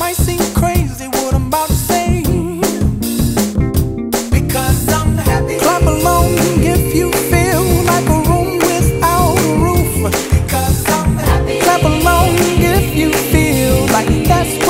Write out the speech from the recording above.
might seem crazy what I'm about to say, because I'm happy. Clap along if you feel like a room without a roof, because I'm happy. Clap along if you feel like that's